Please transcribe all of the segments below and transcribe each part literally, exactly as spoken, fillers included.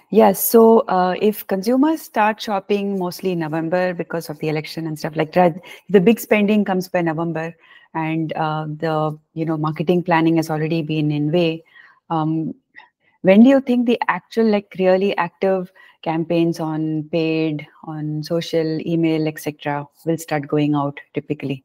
Yes. So uh, if consumers start shopping mostly in November because of the election and stuff like that, the big spending comes by November, and uh, the you know marketing planning has already been in way. Um, when do you think the actual like really active campaigns on paid, on social, email, et cetera will start going out typically?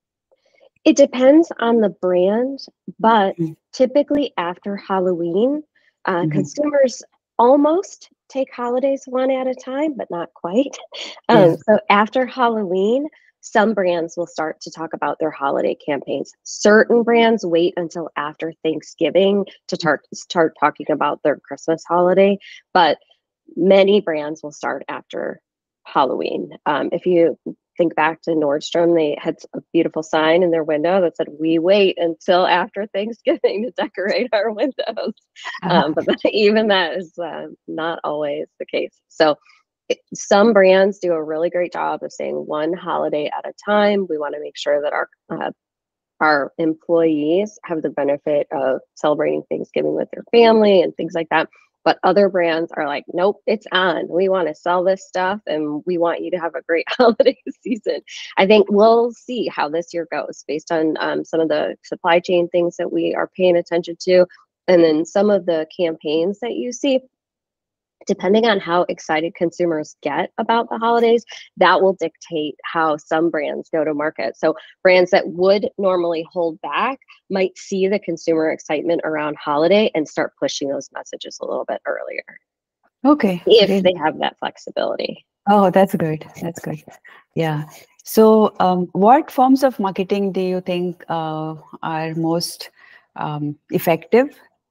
It depends on the brand, but Mm. typically after Halloween, uh, Mhm. consumers almost take holidays one at a time, but not quite. Yeah. Um, so after Halloween, some brands will start to talk about their holiday campaigns. Certain brands wait until after Thanksgiving to start start talking about their Christmas holiday, but many brands will start after Halloween. Um, if you think back to Nordstrom, they had a beautiful sign in their window that said, "We wait until after Thanksgiving to decorate our windows." Um, but that, even that is uh, not always the case. So it, some brands do a really great job of saying one holiday at a time. We want to make sure that our uh, our employees have the benefit of celebrating Thanksgiving with their family and things like that. But other brands are like, nope, it's on. We want to sell this stuff and we want you to have a great holiday season. I think we'll see how this year goes based on um, some of the supply chain things that we are paying attention to. And then some of the campaigns that you see, depending on how excited consumers get about the holidays, that will dictate how some brands go to market. So brands that would normally hold back might see the consumer excitement around holiday and start pushing those messages a little bit earlier Okay. if Great. they have that flexibility. Oh, that's good. That's good. Yeah. So, um, what forms of marketing do you think uh, are most um, effective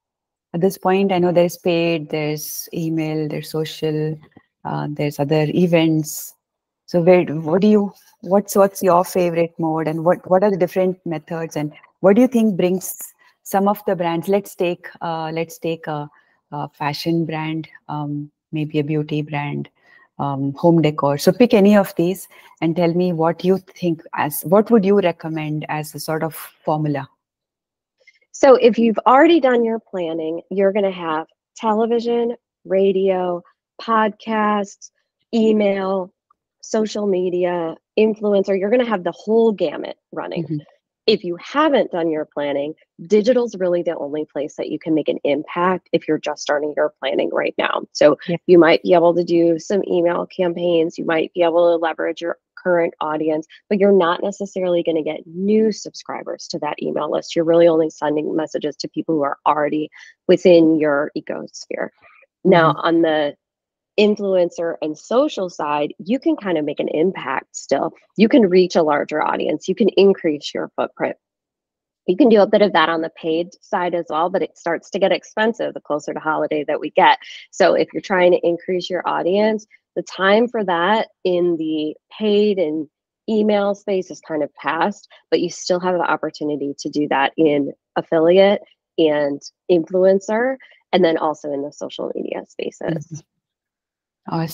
at this point? I know there's paid, there's email, there's social, uh, there's other events. So, where, what do you, what's what's your favorite mode, and what what are the different methods, and what do you think brings some of the brands? Let's take uh, let's take a, a fashion brand, um, maybe a beauty brand, um, home decor. So, pick any of these and tell me what you think as what would you recommend as a sort of formula. So if you've already done your planning, you're going to have television, radio, podcasts, email, social media, influencer. You're going to have the whole gamut running. Mhm. If you haven't done your planning, digital's really the only place that you can make an impact if you're just starting your planning right now. So Yeah. you might be able to do some email campaigns, you might be able to leverage your current audience, but you're not necessarily going to get new subscribers to that email list. You're really only sending messages to people who are already within your ecosphere. Now, Mhm. on the influencer and social side, you can kind of make an impact still. You can reach a larger audience, you can increase your footprint. You can do a bit of that on the paid side as well, but it starts to get expensive the closer to holiday that we get. So if you're trying to increase your audience, the time for that in the paid and email space is kind of past, but you still have the opportunity to do that in affiliate and influencer, and then also in the social media Mhm. spaces. Awesome.